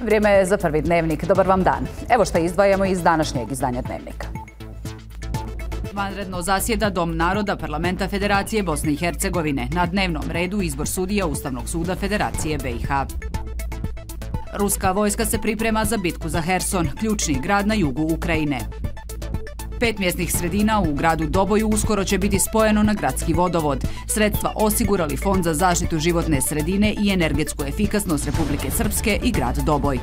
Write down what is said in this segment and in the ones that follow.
Vrijeme je za prvi dnevnik. Dobar vam dan. Evo što izdvajamo iz današnjeg izdanja dnevnika. Vanredno zasjeda Dom naroda Parlamenta Federacije Bosne i Hercegovine. Na dnevnom redu izbor sudija Ustavnog suda Federacije BiH. Ruska vojska se priprema za bitku za Herson, ključni grad na jugu Ukrajine. 5 mjesnih sredina u gradu Doboju uskoro će biti spojeno na gradski vodovod. Sredstva osigurali Fond za zaštitu životne sredine i energetsku efikasnost Republike Srpske i grad Doboj.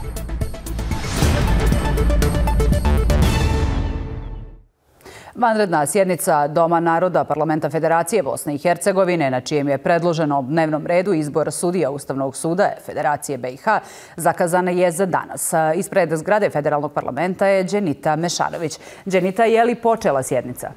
Vanredna sjednica Doma naroda Parlamenta Federacije Bosne i Hercegovine, na čijem je predloženo dnevnom redu izbor sudija Ustavnog suda Federacije BiH, zakazana je za danas. Ispred zgrade Federalnog parlamenta je Dženita Mešanović. Dženita, je li počela sjednica?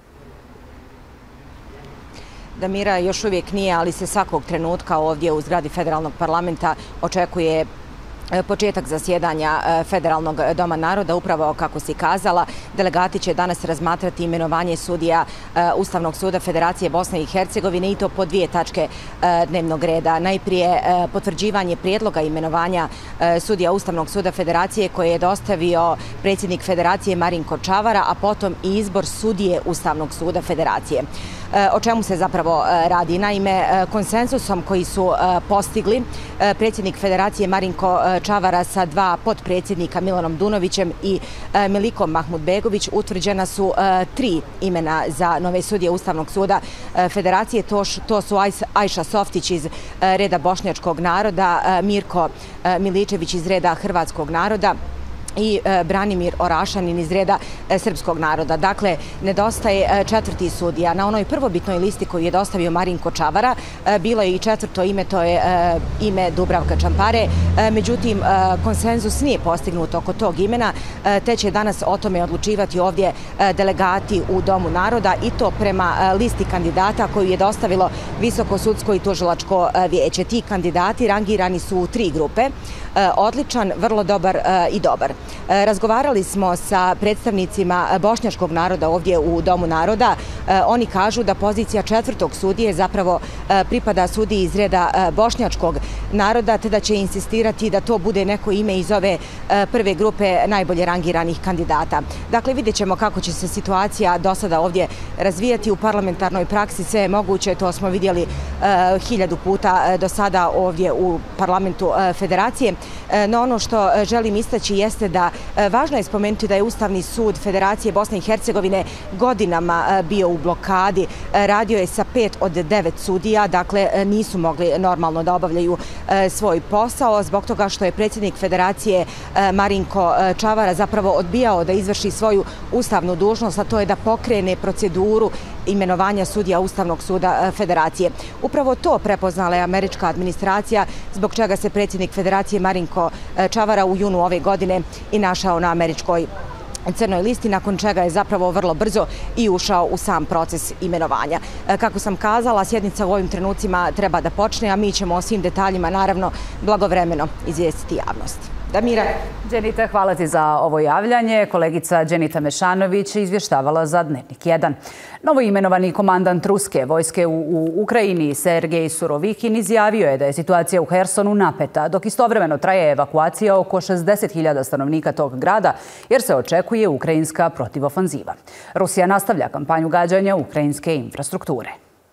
Damira, još uvijek nije, ali se svakog trenutka ovdje u zgradi Federalnog parlamenta očekuje početak zasjedanja Federalnog doma naroda. Upravo kako si kazala, delegati će danas razmatrati imenovanje sudija Ustavnog suda Federacije Bosne i Hercegovine i to po 2 tačke dnevnog reda. Najprije potvrđivanje prijedloga imenovanja sudija Ustavnog suda Federacije koje je dostavio predsjednik Federacije Marinko Čavara, a potom i izbor sudije Ustavnog suda Federacije. O čemu se zapravo radi? Naime, konsenzusom koji su postigli predsjednik Federacije Marinko Čavara sa 2 potpredsjednika Milanom Dunovićem i Milikom Mahmudbegović utvrđena su 3 imena za nove sudije Ustavnog suda Federacije. To su Ajša Softić iz reda bošnjačkog naroda, Mirko Miličević iz reda hrvatskog naroda i Branimir Orašanin iz reda srpskog naroda. Dakle, nedostaje 4. sudija. Na onoj prvobitnoj listi koju je dostavio Marinko Čavara bilo je i 4. ime, to je ime Dubravka Čampare. Međutim, konsenzus nije postignut oko tog imena, te će danas o tome odlučivati ovdje delegati u Domu naroda i to prema listi kandidata koju je dostavilo Visoko sudsko i tužilačko vijeće. Ti kandidati rangirani su u 3 grupe. Odličan, vrlo dobar i dobar. Razgovarali smo sa predstavnicima bošnjačkog naroda ovdje u Domu naroda. Oni kažu da pozicija 4. sudije zapravo pripada sudiji iz reda bošnjačkog naroda, te da će insistirati da to bude neko ime iz ove prve grupe najbolje rangiranih kandidata. Dakle, vidjet ćemo kako će se situacija do sada ovdje razvijati u parlamentarnoj praksi. Sve je moguće, to smo vidjeli 1000 puta do sada ovdje u parlamentu Federacije. No ono što želim istaći jeste da važno je spomenuti da je Ustavni sud Federacije Bosne i Hercegovine godinama bio u blokadi. Radio je sa 5 od 9 sudija, dakle nisu mogli normalno da obavljaju svoj posao zbog toga što je predsjednik Federacije Marinko Čavara zapravo odbijao da izvrši svoju ustavnu dužnost, a to je da pokrene proceduru imenovanja sudija Ustavnog suda Federacije. Upravo to prepoznala je američka administracija, zbog čega se predsjednik Federacije Marinko Čavara u junu ove godine i našao na američkoj crnoj listi, nakon čega je zapravo vrlo brzo i ušao u sam proces imenovanja. Kako sam kazala, sjednica u ovim trenucima treba da počne, a mi ćemo o svim detaljima naravno blagovremeno izvijestiti javnost. Damira. Dženita, hvala ti za ovo javljanje. Kolegica Dženita Mešanović izvještavala za Dnevnik 1. Novo imenovani komandant ruske vojske u Ukrajini Sergej Surovikin izjavio je da je situacija u Hersonu napeta, dok istovremeno traje evakuacija oko 60.000 stanovnika tog grada, jer se očekuje ukrajinska protivofanziva. Rusija nastavlja kampanju gađanja ukrajinske infrastrukture.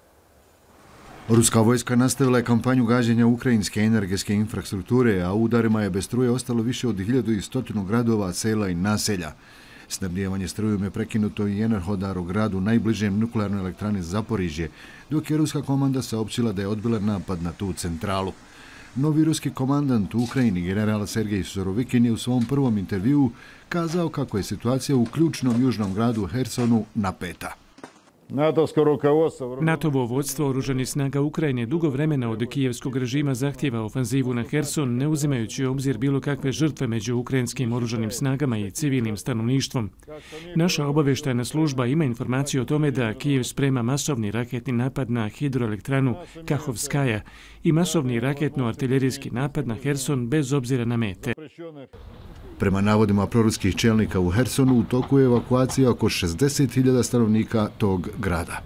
Ruska vojska nastavila je kampanju gađanja ukrajinske energetske infrastrukture, a u udarima je bez struje ostalo više od 1100 gradova, sela i naselja. Snabdijevanje strujom je prekinuto i Enerhodar u gradu najbližem nuklearnoj elektrani Zaporižje, dok je ruska komanda saopćila da je odbila napad na tu centralu. Novi ruski komandant u Ukrajini, general Sergej Surovikin, je u svom prvom intervjuu kazao kako je situacija u ključnom južnom gradu Hersonu napeta. NATO-vo vodstvo oružanih snaga Ukrajine dugo vremena od kijevskog režima zahtjeva ofanzivu na Herson, ne uzimajući u obzir bilo kakve žrtve među ukrajinskim oružanim snagama i civilnim stanovništvom. Naša obavještajna služba ima informaciju o tome da Kijev sprema masovni raketni napad na hidroelektranu Kahovskaja i masovni raketno-artiljerijski napad na Herson bez obzira na mete. Prema navodima proruskih čelnika u Hersonu, u toku je evakuacija oko 60.000 stanovnika tog grada.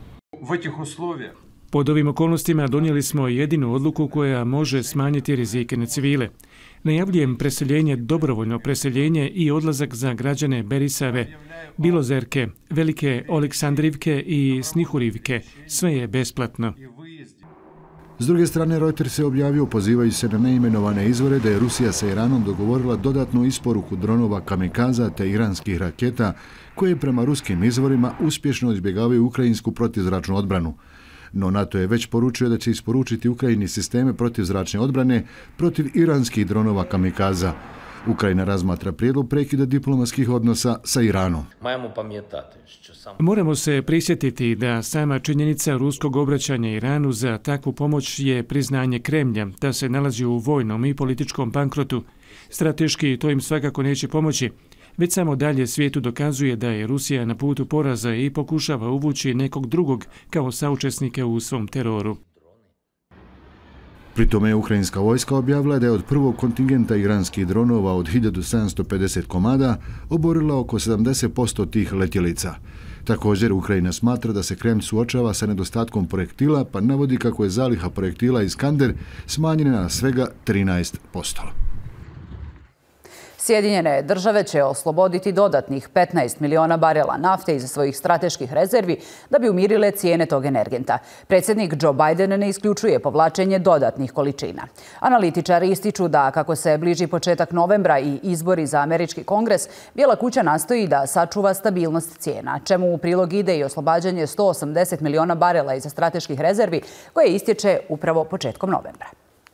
Pod ovim okolnostima donijeli smo jedinu odluku koja može smanjiti rizike na civile. Najavljujem preseljenje, dobrovoljno preseljenje i odlazak za građane Berisave, Bilozerke, Velike Aleksandrivke i Snihurivke. Sve je besplatno. S druge strane, Reuters se objavio, pozivajući se na neimenovane izvore, da je Rusija sa Iranom dogovorila dodatnu isporuku dronova kamikaza te iranskih raketa, koje prema ruskim izvorima uspješno izbjegavaju ukrajinsku protivzračnu odbranu. No NATO je već poručio da će isporučiti Ukrajini sisteme protivzračne odbrane protiv iranskih dronova kamikaza. Ukrajina razmatra prijedlog prekida diplomatskih odnosa sa Iranom. Moramo se prisjetiti da sama činjenica ruskog obraćanja Iranu za takvu pomoć je priznanje Kremlja, da se nalazi u vojnom i političkom bankrotu. Strateški to im svakako neće pomoći. Već samo dalje svijetu dokazuje da je Rusija na putu poraza i pokušava uvući nekog drugog kao saučesnike u svom teroru. Pri tome je ukrajinska vojska objavila da je od prvog kontingenta iranskih dronova od 1750 komada oborila oko 70% tih letjelica. Također, Ukrajina smatra da se Kremlj suočava sa nedostatkom projektila, pa navodi kako je zaliha projektila Iskander smanjena na svega 13%. Sjedinjene države će osloboditi dodatnih 15 miliona barela nafte iz svojih strateških rezervi da bi umirile cijene tog energenta. Predsjednik Joe Biden ne isključuje povlačenje dodatnih količina. Analitičari ističu da kako se bliži početak novembra i izbori za američki kongres, Bijela kuća nastoji da sačuva stabilnost cijena, čemu u prilog ide i oslobađanje 180 miliona barela iz strateških rezervi koje istječe upravo početkom novembra.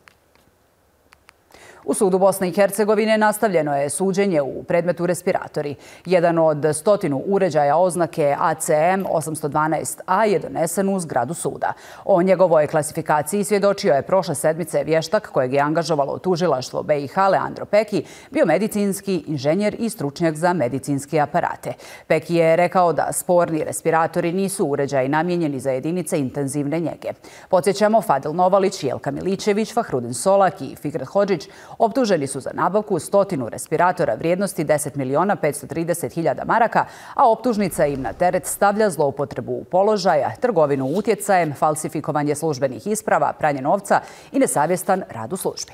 U sudu Bosne i Hercegovine nastavljeno je suđenje u predmetu respiratori. Jedan od 100 uređaja oznake ACM 812A je donesen u zgradu suda. O njegovoj klasifikaciji svjedočio je prošle sedmice vještak kojeg je angažovalo tužilaštvo BiH Leandro Peki, biomedicinski inženjer i stručnjak za medicinske aparate. Peki je rekao da sporni respiratori nisu uređaji namijenjeni za jedinice intenzivne njege. Podsjećamo, Fadil Novalić, Jelka Milićević, Fahrudin Solak i Fikret Hodžić optuženi su za nabavku 100 respiratora vrijednosti 10 miliona 530 hiljada maraka, a optužnica im na teret stavlja zloupotrebu položaja, trgovinu utjecajem, falsifikovanje službenih isprava, pranje novca i nesavjestan rad u službi.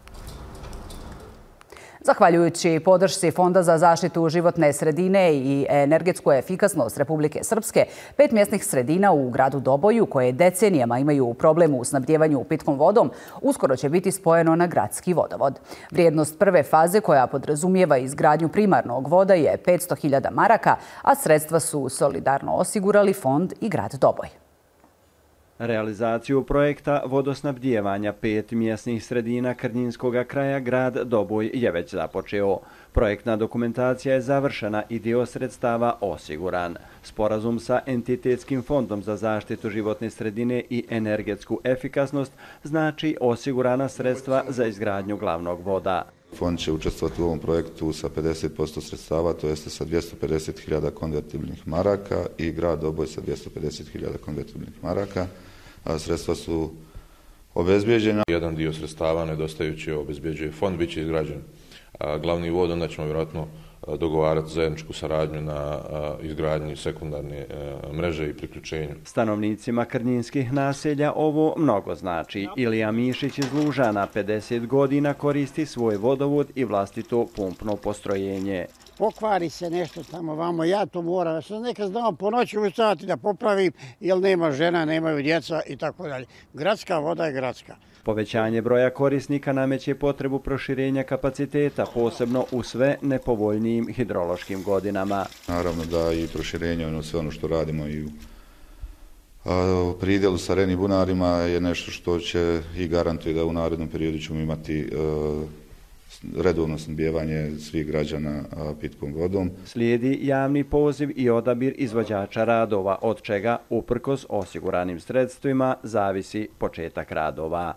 Zahvaljujući podršci Fonda za zaštitu životne sredine i energetsku efikasnost Republike Srpske, 5 mjesnih sredina u gradu Doboju, koje decenijama imaju problem u snabdjevanju pitkom vodom, uskoro će biti spojeno na gradski vodovod. Vrijednost prve faze, koja podrazumijeva izgradnju primarnog voda, je 500.000 maraka, a sredstva su solidarno osigurali Fond i grad Doboj. Realizaciju projekta vodosnabdijevanja 5 mjesnih sredina Krnjinskog kraja grad Doboj je već započeo. Projektna dokumentacija je završena i dio sredstava osiguran. Sporazum sa Entitetskim fondom za zaštitu životne sredine i energetsku efikasnost znači osigurana sredstva za izgradnju glavnog voda. Fond će učestvovati u ovom projektu sa 50% sredstava, to jeste sa 250.000 konvertibilnih maraka i grad Doboj sa 250.000 konvertibilnih maraka. Sredstva su obezbijeđena. Jedan dio sredstava nedostajući obezbijeđuje fond, bit će izgrađen glavni vod, onda ćemo vjerojatno dogovarati zajedničku saradnju na izgradnji sekundarne mreže i priključenju. Stanovnicima krnjinskih naselja ovo mnogo znači. Ilija Mišić iz Lužana 50 godina koristi svoj vodovod i vlastito pumpno postrojenje. Pokvari se nešto tamo vamo, ja to moram. Ja sam nekad znao po noći ustati da popravim, jer nema žena, nemaju djeca i tako dalje. Gradska voda je gradska. Povećanje broja korisnika nameće potrebu proširenja kapaciteta, posebno u sve nepovoljnijim hidrološkim godinama. Naravno da i proširenje, sve ono što radimo i u pridjelu sa Reni bunarima je nešto što će i garantuje da u narednom periodu ćemo imati redovno snabdijevanje svih građana pitkom vodom. Slijedi javni poziv i odabir izvođača radova, od čega, uprkos osiguranim sredstvima, zavisi početak radova.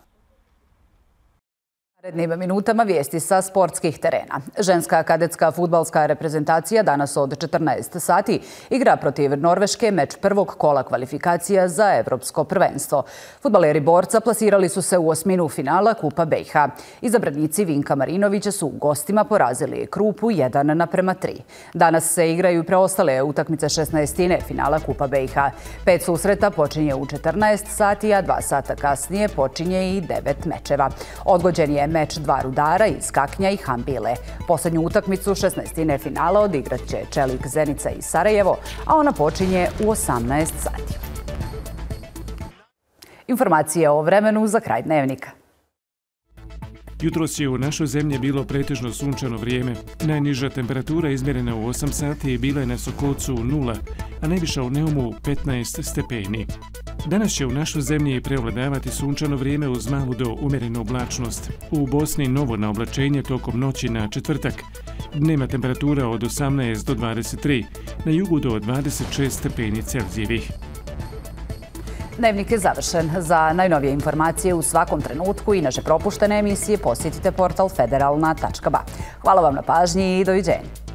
Narednim minutama vijesti sa sportskih terena. Ženska kadetska fudbalska reprezentacija danas od 14 sati igra protiv Norveške meč prvog kola kvalifikacija za Evropsko prvenstvo. Fudbaleri borca plasirali su se u osminu finala Kupa BiH. Izabranici Vinka Marinovića su gostima porazili Krupu 1:3. Danas se igraju preostale utakmice 16. finala Kupa BiH. 5 susreta počinje u 14 sati, a 2 sata kasnije počinje i 9 mečeva. Odgođen je meč dva Rudara iz Kaknja i Hambile. Poslednju utakmicu 16. finala odigrat će Čelik, Zenica i Sarajevo, a ona počinje u 18 sati. Informacije o vremenu za kraj dnevnika. Jutros je u našoj zemlji bilo pretežno sunčano vrijeme. Najniža temperatura izmjerena u 8 sati bila je na Sokolcu 0, a najviša u Neumu 15 stepeni. Danas će u našoj zemlji prevladavati sunčano vrijeme uz malu do umjerenu oblačnost. U Bosni novo na oblačenje tokom noći na četvrtak. Dnevna temperatura od 18 do 23, na jugu do 26 stepeni Celzijevih. Dnevnik je završen. Za najnovije informacije u svakom trenutku i naše propuštene emisije posjetite portal federalna.ba. Hvala vam na pažnji i doviđenja.